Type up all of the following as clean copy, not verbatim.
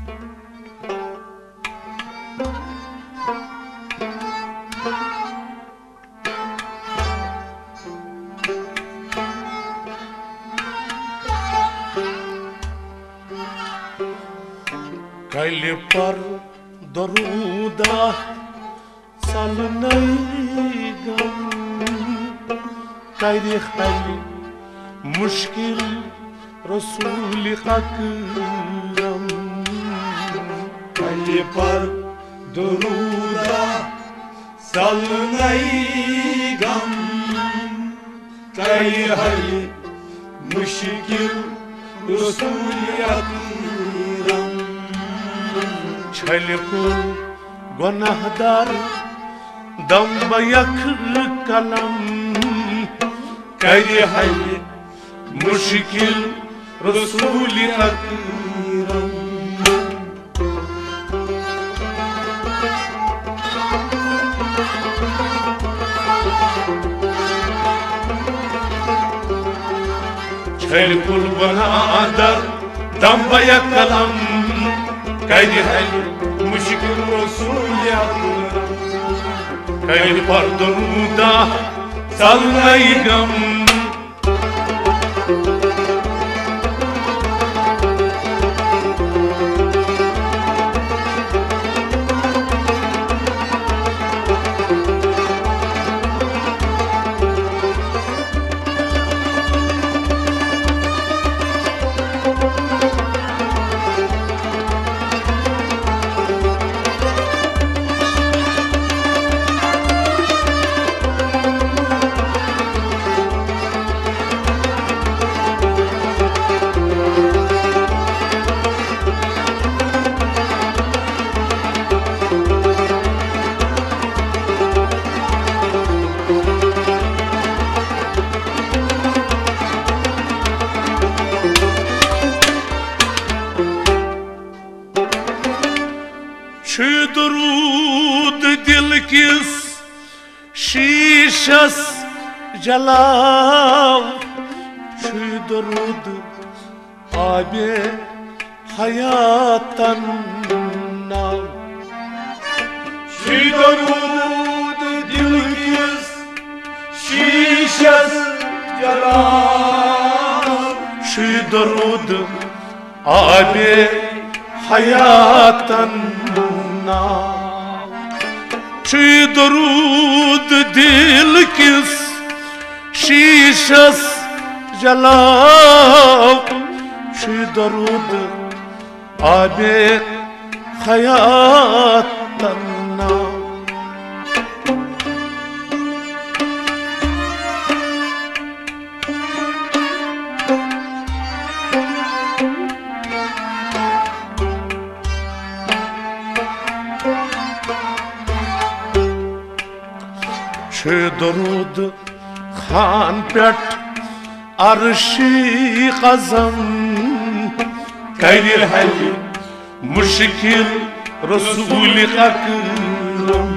कल पर दरूदा salınay gam Kayri hali müşkil Resul-i Akram Kayri par duruda salınay gam Kayri hali müşkil Resul-i Akram Çelikul gunahdar Damba yak kalam Kayri hali müşkil Resul-i Akram Çelikul gunahdar Damba yak kalam Kayri hali müşkil Resul-i Akram Kayri pardonuda salınay gam Şu durud dil kis şişas jalav Şu durud abi hayatan nav Şu durud dil kis şişas jalav Şu durud abi hayatan Şu durud dil kis şişas jalav Şu durud abi hayatan Şu durud khan pet arşi kazam Kayri hali müşkil Resul-i Akram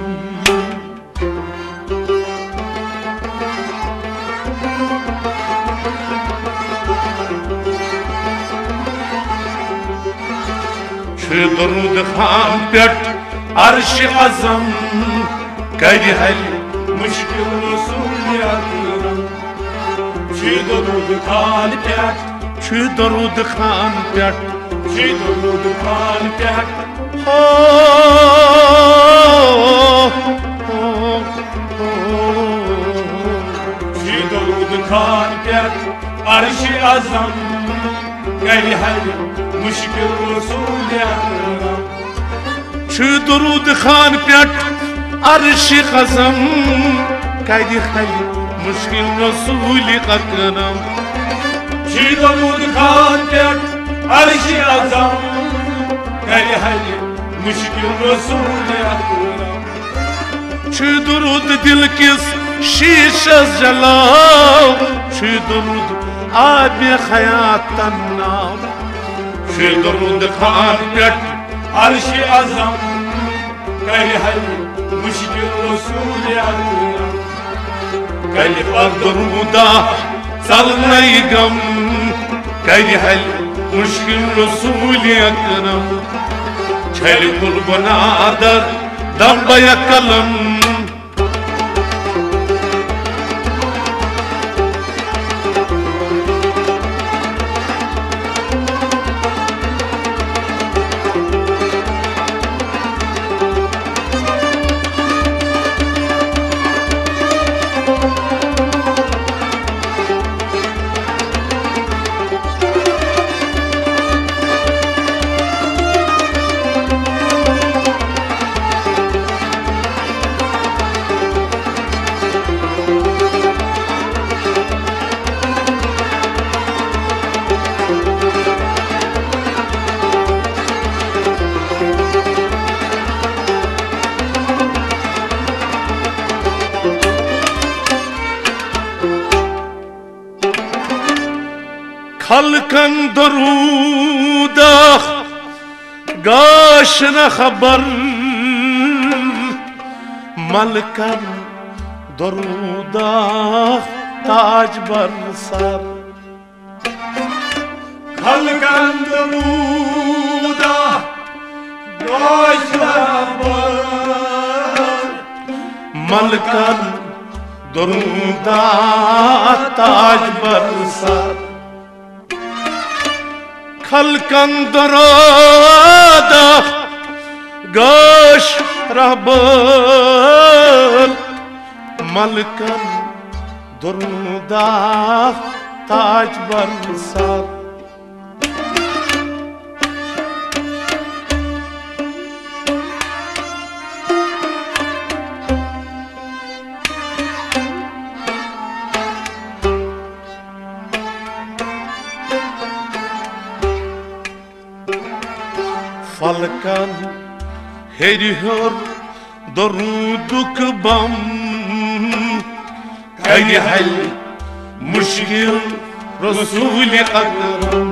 Şu durud khan pet arşi kazam Kayri hali müşkil Resul-i Akram Şu durud khan pet Şu durud khan pet Şu durud khan pet Şu durud khan pet Arş-ı azam Kayri hali müşkil Resul-i Akram Şu durud khan pet arş-ı azam Kayri hali müşkil Resul-i Akram Şu durud khan pet Arş-ı azam Kayri hali müşkil Resul-i Akram Şu durud dil kis şişas jalav Şu durud abi hayatan nav Şu durud khan pet Arş-ı azam Kayri hali müşkil Resul-i Akram Kayri pardonuda salınay gam Kayri hali müşkil Resul-i Akram Çeli bulgunadır damba yakalım. Halkan daruda gaşına haber Malkan daruda tac barsar Halkan daruda gaşına haber Malkan daruda tac barsar Halkan darada gaş rahbal Malkan daruda tac barsar Falkan heriyor daruduk bam Kaydi hal müşkil Resul-i Akram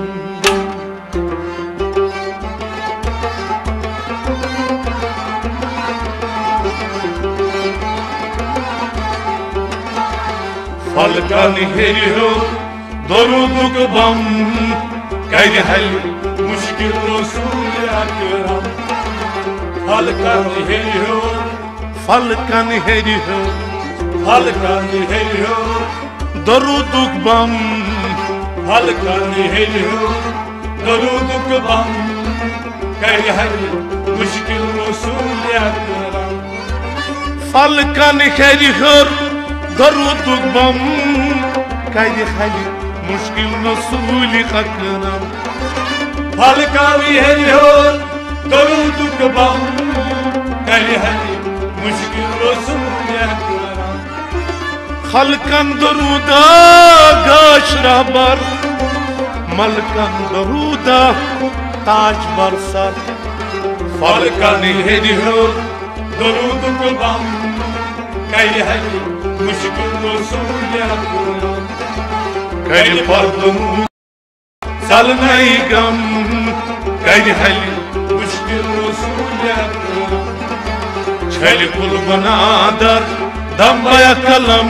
Falkan heriyor daruduk bam Kaydi hal müşkil Resul-i Akram Halkan heriyor Falkan heriyor Halkan heriyor daruduk bam Halkan heriyor daruduk bam Kaydi hal müşkil Resul-i Akram Falkan heriyor daruduk bam Kaydi hal müşkil Resul-i Akram Halkan heriyor daruduk bam Kaydi hal müşkil Resul-i Akram Halkan daruda gaş rahbar Malkan daruda tac barsar Falkan heriyor daruduk bam Kaydi hal müşkil Resul-i Akram Kaydi pardon salnay gam Kaydi hal müşkil Resul-i Akram Çeli bulgunadır damba yakalım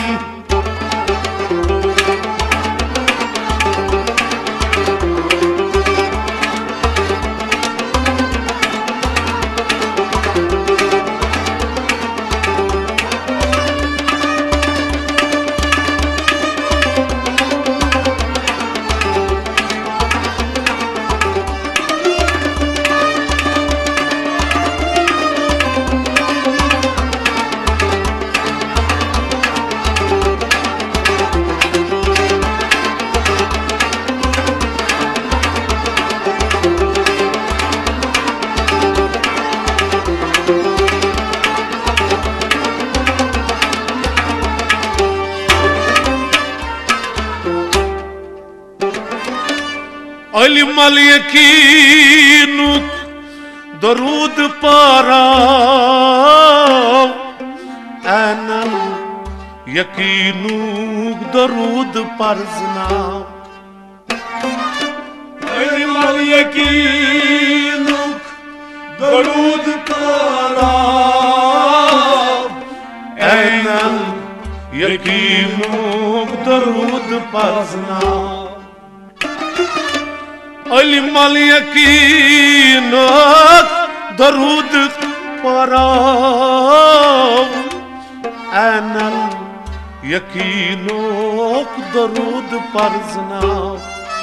علم اليقينك درود para أنا يقينك درود parزنا علم اليقينك درود para أنا يقينك درود parزنا علم اليقينك درود پاراو انل یقینوک درود پرزناو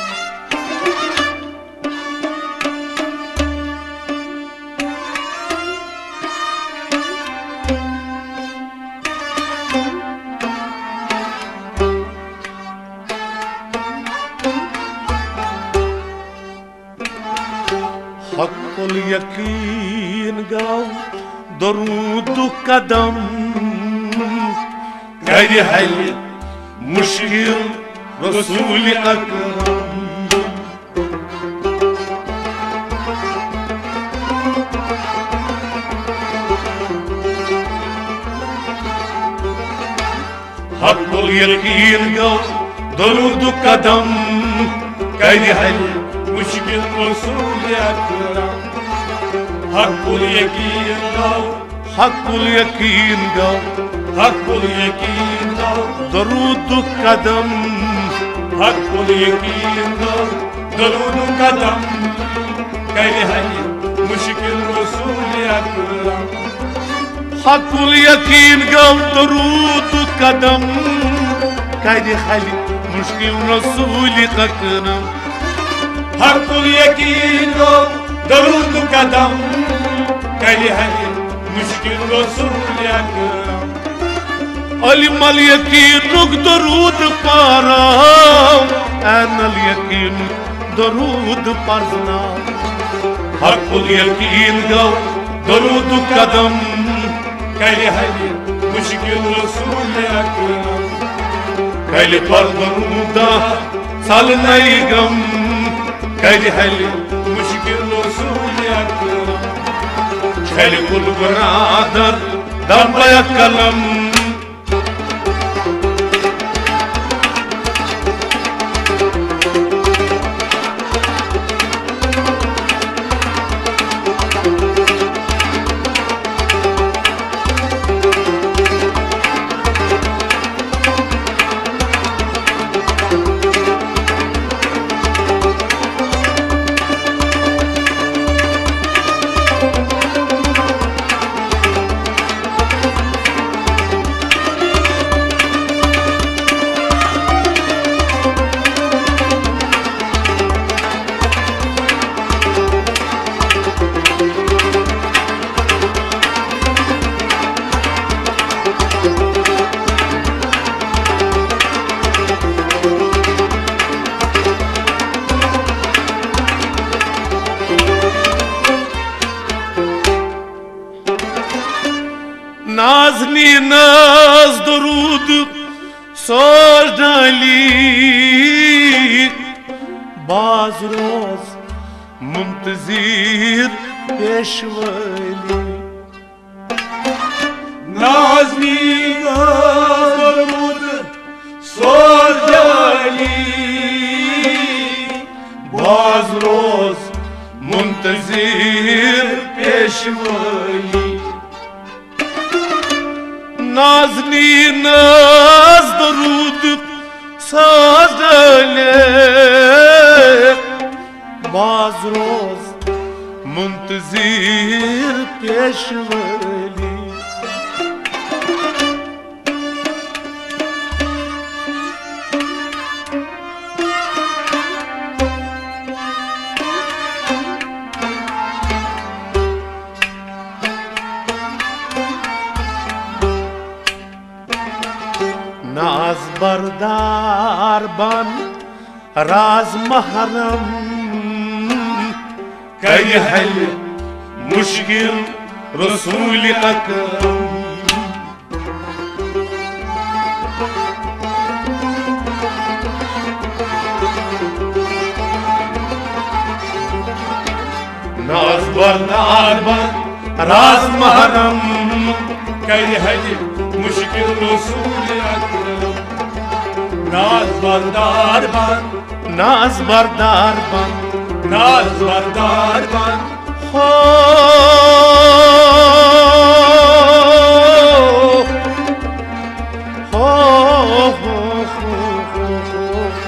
حق اليقين قاو درود قدم غير حل مشكل رسول أكرم حق اليقين قاو درود قدم غير حل مشكل رسول أكرم حق اليقين قاو حق اليقين قاو حق اليقين قاو درود قدم حق اليقين قاو درود قدم غير حل مشكل رسول أكرم حق اليقين قاو درود قدم غير حل مشكل رسول أكرم حق اليقين قاو درود قدم غير حل مشكل رسول أكرم علم اليقين درود پاراو أنا اليقين درود پرزناو حق اليقين قاو درود قدم غير حل مشكل رسول أكرم غير پر درودا سال نيغم غير حل مشكل رسول أكرم خير كل برادر دم يا كلام نازنی ناز درود سوز ڈالی باز روز منتظر پیشوالی نازنی ناز درود سوز ڈالی باز روز منتظر پیشوالی نازنی ناز درود ساز ڈالے باز روز منتظر پیشوالی नाज बरदार बन राज महरम कई हल मुश्किल रसूल अकरम नाज बरदार बन राज महरम कई हल मुश्किल रसूल अकरम नाज बरदार बन नाज बरदार बन नाज बरदार बन हो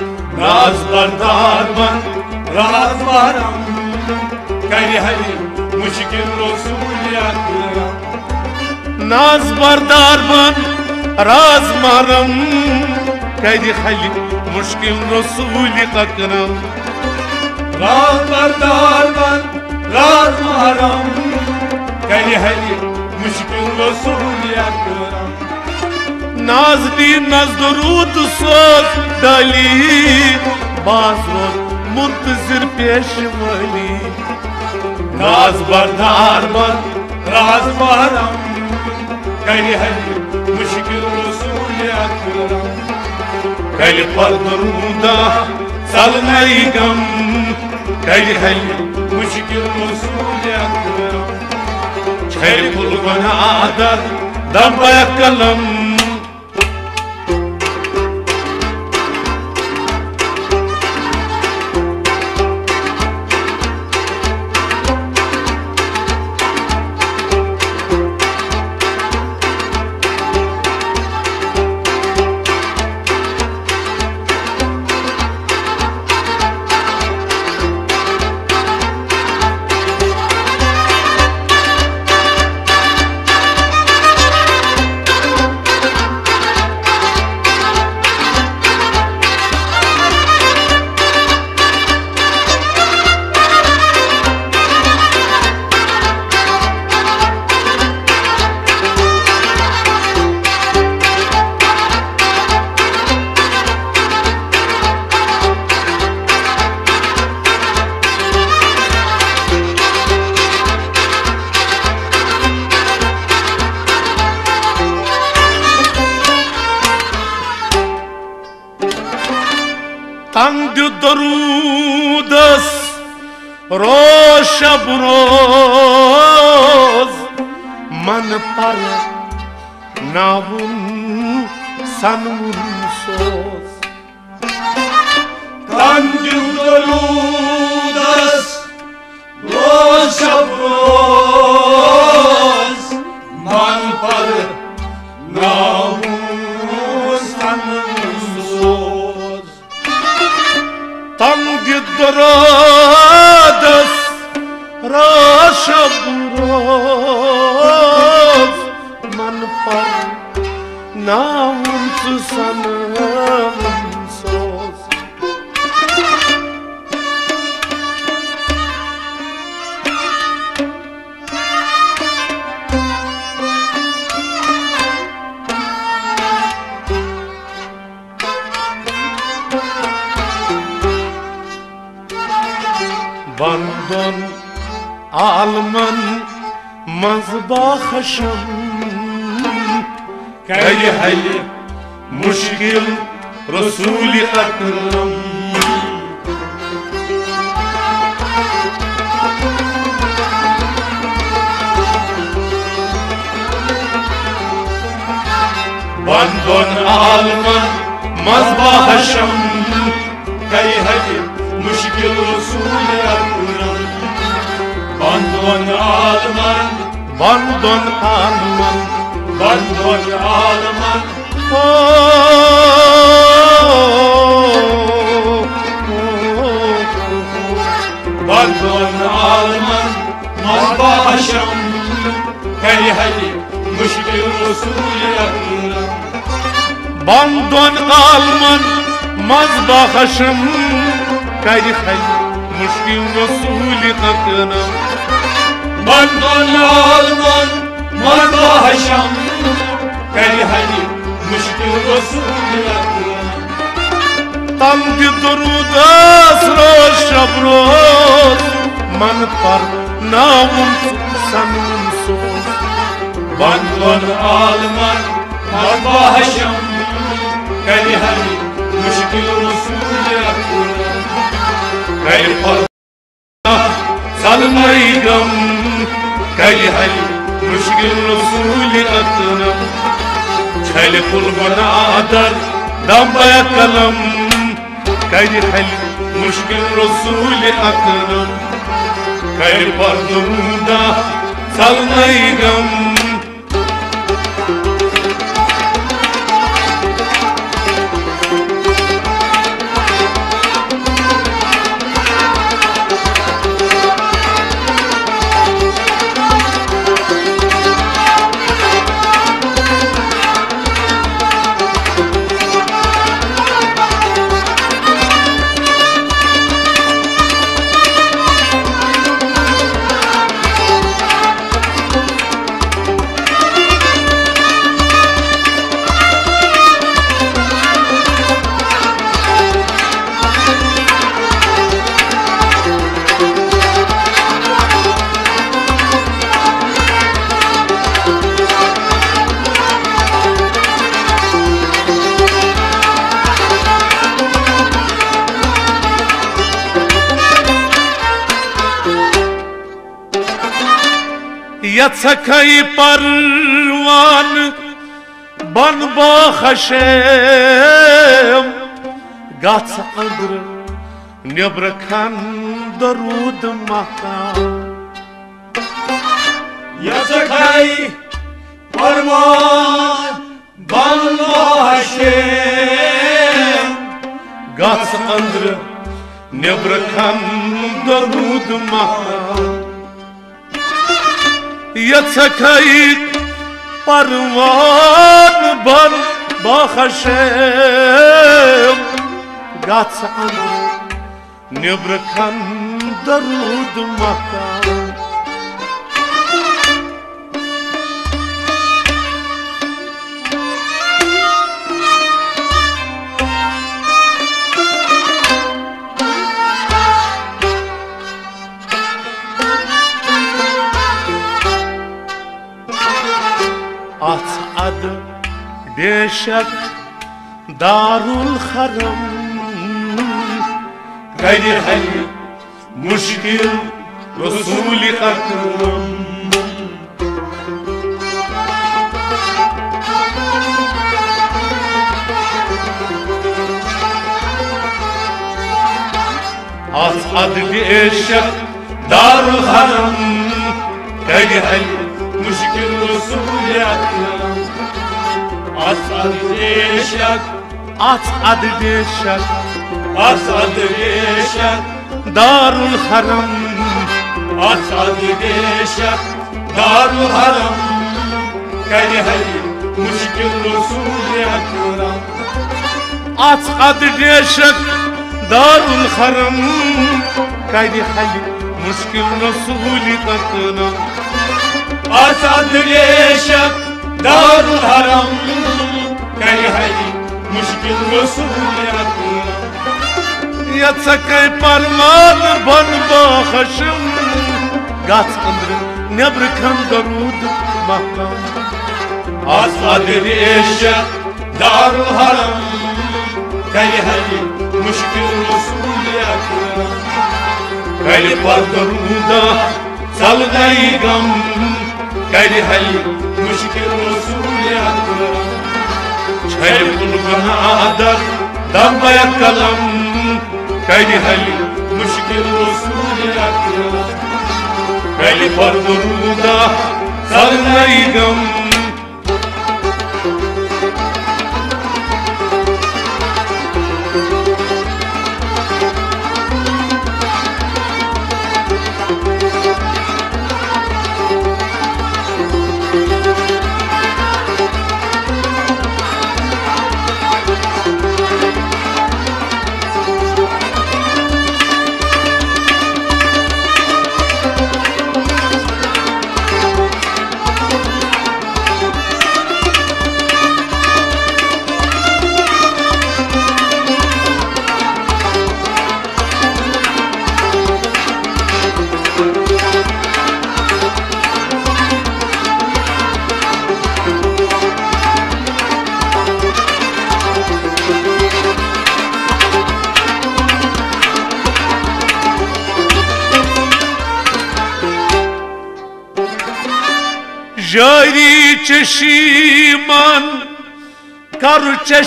नाज बरदार बन राज महरम कई हल مشکل رسول اکرم ناز بردار من راز مارم کدی خیلی مشکل رسول اکرم راز بردار من راز مارم کدی خیلی مشکل رسول اکرم ناز دی ناز درود سوز دلی باز روز منتظر پیشوالی راز بردار من راز مارم کدی خیلی مشکل رسول اکرم کلی پر درودا سلمیگم کلی خیلی مشکل رسول اکرم خیلی پول گناه در دم بکلم تنگ درود است روز شب روز من پر ناون سنمون سوز تنگ درود است روز شب روز من پر ناون سنمون سوز تنگ درود است روز شب روز من پر ناون سنمون سوز بندن عالمن مذبخشم کلی حل مشکل رسول اکرم بندن عالمن مذبخشم کلی حل مشکل رسول اکرم بندن عالمن بندن عالمن بندن عالمن بندن عالمن مذبخشم کلی حل مشکل رسول اکرم بندن عالمن مذبخشم کلی حل مشکل رسول اکرم بندن عالمن مذبخشم کلی حل مشکل رسول اکرم تنگ درود است روز شب روز من پر ناون سنون سوز بندن عالمن مذبخشم کلی حل مشکل رسول اکرم کلی پر سلمیگم کلی حل مشکل رسول اکرم کلی پول گناه در دم بکلم کلی حل مشکل رسول اکرم کلی پر درودا سلمیگم Yatsakay parvan ban baxashem Gats andr nebrakan darud makam Yatsakay parvan ban baxashem Gats andr nebrakan darud makam Yatsakay parvan ban baxashem Gats andr nebrakan darud makam Ad beşak darul haram Gayri hal muşkil Resul-i Akram Ad beşak darul haram Gayri hal muşkil Resul-i Akram Asad eşak Ad beşak Asad eşak darul haram Asad eşak Darul haram Gayri hal muşkil Resul-i Akram Ad beşak darul haram Gayri hal muşkil Resul-i Akram Asad eşak Darul haram Gayri hal muşkil Resul-i Akram Yatsakay parvan ban baxashem Gats andr nebrakan darud makam Asad eşak Darul haram Gayri hal muşkil Resul-i Akram Gayri par daruda salgay gam Gayri hal muşkil Resul-i Akram Çayl bulgana adar dambaya kalam Gayri hal muşkil Resul-i Akram Gayri par daruda salgay gam Jari çeşiman kar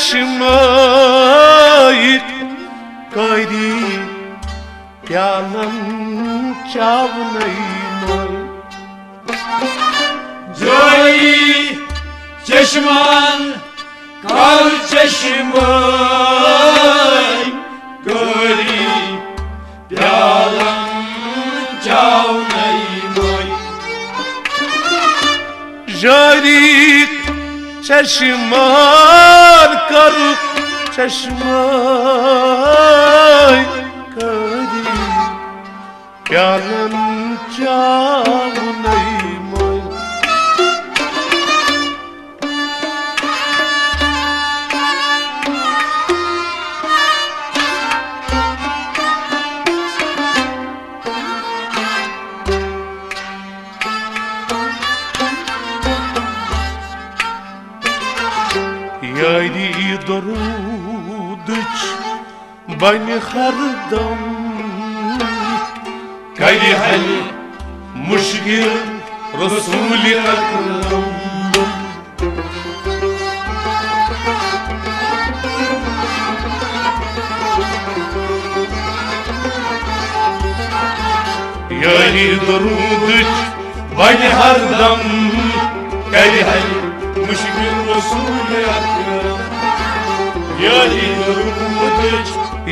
çeşmay Gayri pyalan çavnay moy Jari çeşman Kar çeşmay Gayri pyalan çavnay moy Jari çeşman kar çeşmay Gayri pyalan çavnay moy Yaydi dorudıç bani hardam Gayri hal muşkil رسول اکرم یاری درودش بانی هر دم کری های مشکل رسول اکرم یاری درودش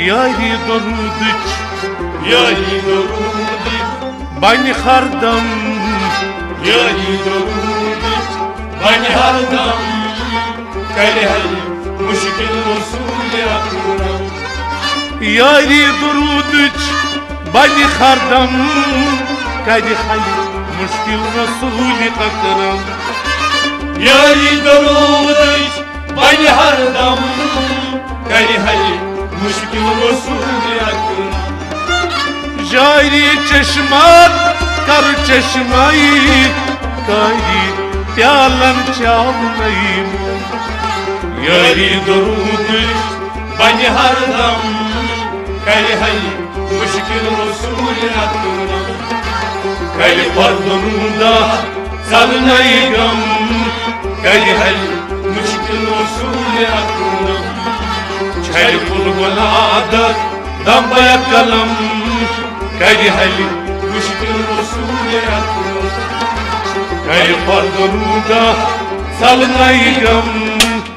بانی هر دم یاری درودش بانی هر دم کری های مشکل رسول اکرم یاری درودش بانی خردم کدی خیلی مشکل رسول اکرم یاری درودش بانی هردم کدی خیلی مشکل رسول اکرم جاری چشمات کر چشمایی کدی پیالن چاونیم یاری درودش بانی هردم کدی خیلی مشکل رسول اکرم کلی پردوندا سالنایگم کلی هل مشکل رسول اکرم کلی پرگنادا دم بیکلم کلی هل مشکل رسول اکرم کلی پردوندا سالنایگم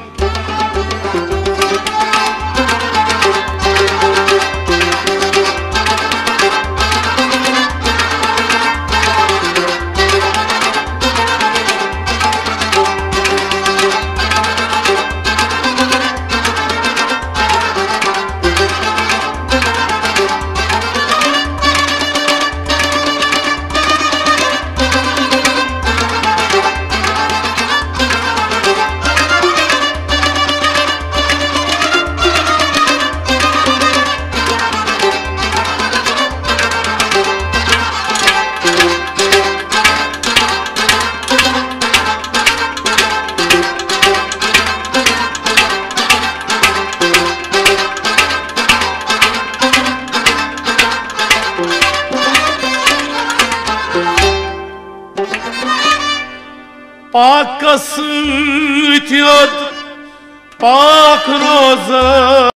پاک سوتیاد پاک روزت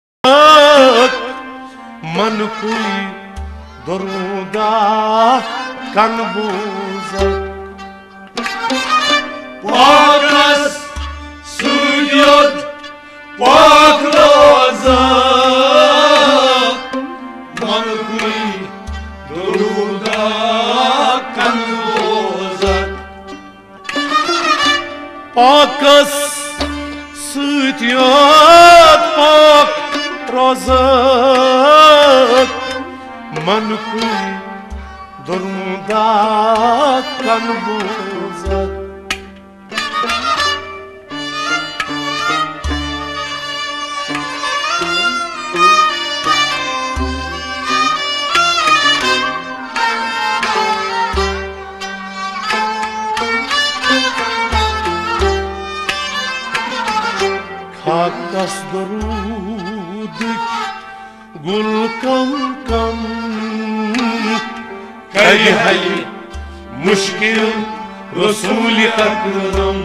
من کوی درودا کن بوزد پاک سوتیاد پاک روزت من کوی درودا کن بوزد پاکس سوتیاد پاک روزت من کوی درمودا کن بوزد خاکس درودک گل کم کم کری های مشکل رسول اکرم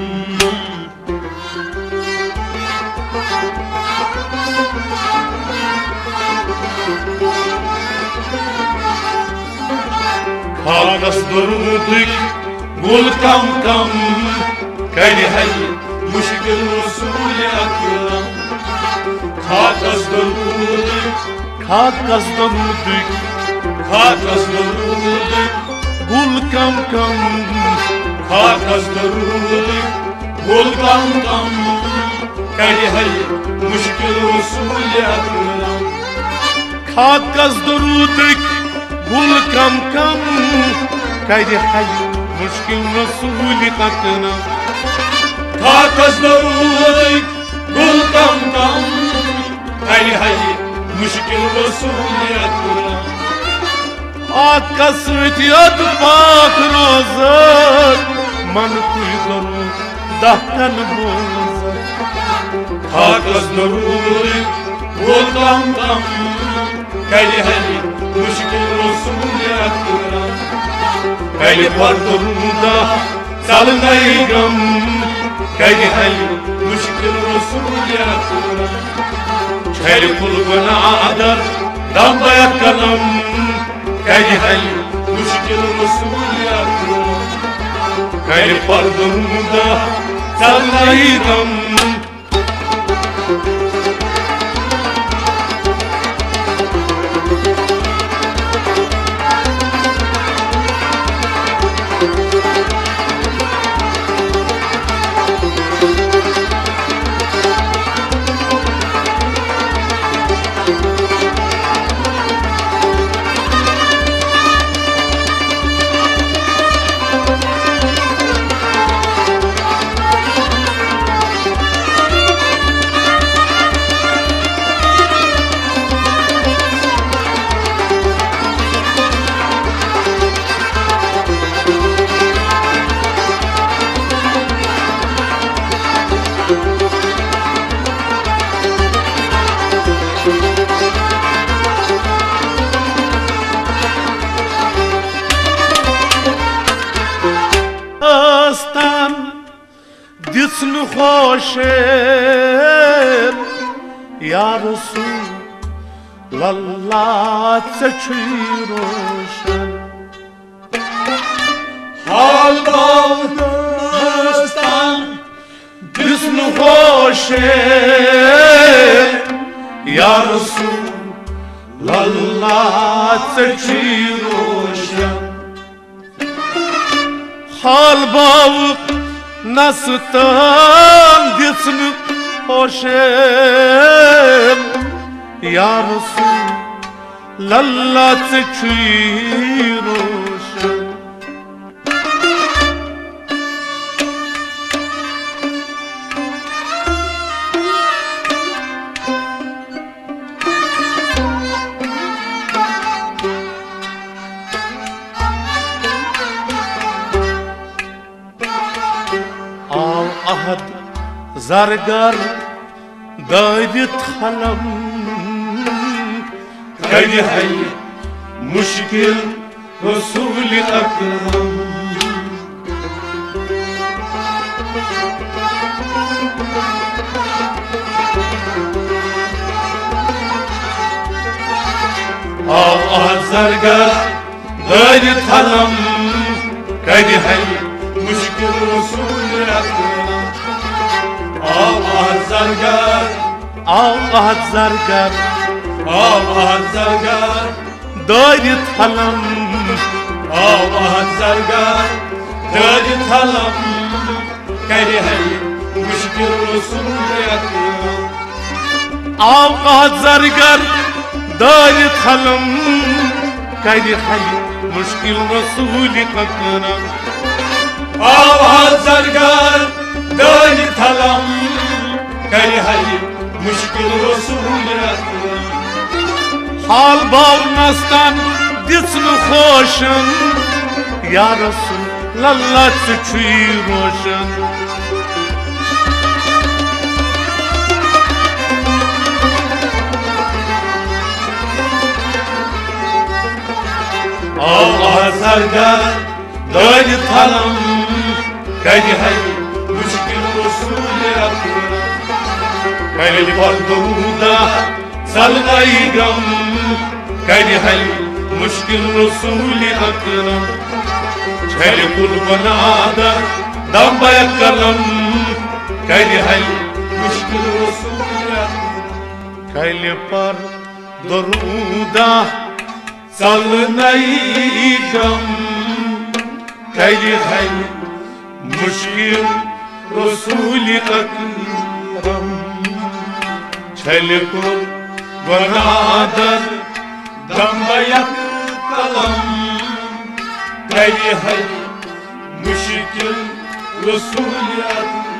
خاکس درودک گل کم کم کری های مشکل رسول اکرم خاکس درودک گل کم کم خاکس درودک گل کم کم کری های مشکل رسول اکرم خاکس درودک گل کم کم کری های مشکل رسول اکرم خاکس درودک گل کم کم کری های مشکل رسول اکرم خاکس سوتیاد پاک روزت من کوی درودا کن بوزد خاکس درودک گل کم کم کری های مشکل رسول اکرم کلی پردوندا salınayım Kaydi hayli müşkil Resul yakın Çaylı kulbuna adar Damba yakalım Kaydi hayli müşkil Resul yakın Kayli pardonunda salınayım Disnu خوشم یا رسول الله چشی روشن حال بودستان disnu خوشم یا رسول الله چشی روشن حال بود Nasıtan disnu hoşem Ya Resulallah çekir hoşem ahad zargar daydi thalam Kaydi hay müşkil Resul-i Akram ahad zargar daydi thalam Kaydi hay müşkil Resul-i Akram Allah zargar Allah zargar Allah zargar Daydi thalam Allah zargar Daydi thalam Kaydi hay müşkil Resul-i Akram Allah zargar Daydi thalam Kaydi hay müşkil Resul-i Akram Allah zargar Daydi thalam Kaydi hay müşkil Resul-i Akram Hal bağırmazdan disnu hoşun Ya Resulallah çiçeği roşun Allah zargar Daydi thalam Kaydi hay müşkil Resul-i Akram Kayli pardonunda salınayım Kaydi hay müşkil Resul-i Akram Çaylı kulbuna da damba yakalım Kaydi hay müşkil Resul-i Akram Kayli pardonunda salınayım Kaydi hay müşkil Resul-i Akram Çaylı kulbuna da damba yakalım Kaydi hay müşkil Resul-i Akram